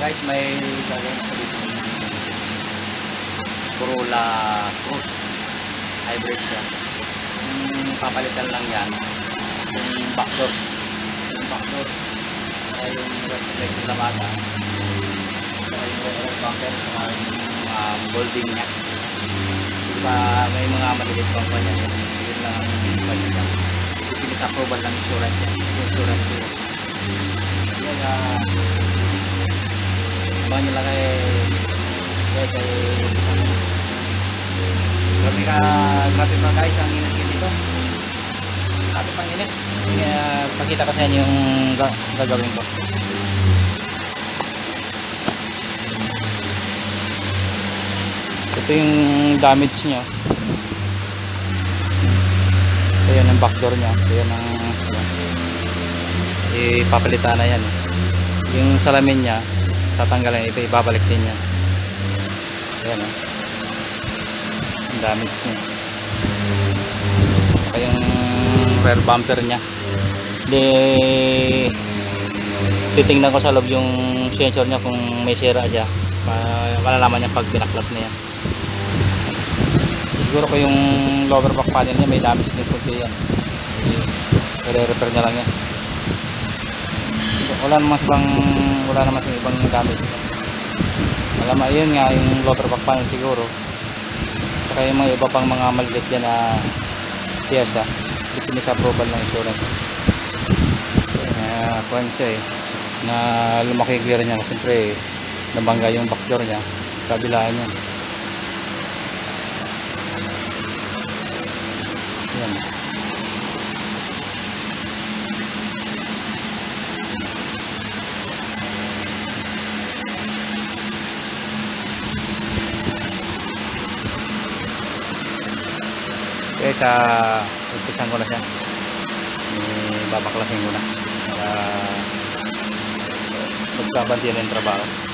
Guys, may gagawin ako dito. Corolla Cross. Hybrid siya. Papalitan lang yan. Yung backdoor. Yung backdoor. Kaya yung reflection na bata. Kaya yung rear bumper. Kaya yung molding niya. Diba may mga malilit pang kanya. Yun lang ang palitan. Pinis approval ng insurance yan. Insurance yun. Kaya abangan nyo lang guys grabe pa guys ang init dito. Grabe pang init. Pakita ko sa inyo yung gagawin ko. Ito yung damage nya. Ayan ang backdoor nya. Ayan ang ipapalitan na yan. Yung salamin nya tatanggalin, ito ibabalik din yan. Ayan o. Ang damage nya. Saka yung rear bumper nya. Titingnan ko sa loob yung sensor nya kung may sira siya. Malalaman niya pag binaklas na yan. Siguro ko yung lower back panel nya may damage din po yan. I-repair na lang yan. Wala naman sa ibang damage. Alam mo, yun nga yung lower back panel siguro. Saka yung mga iba pang mga maliit yan na piyesa, pinis approval ng insurance. Kuhan siya na lumaki clear niya. Siyempre nabangga yung backdoor niya, kabilaan niya. Yan. Okay, umpisan ko na siya. Babaklasin ko na para magkabantiyan yung trabaho.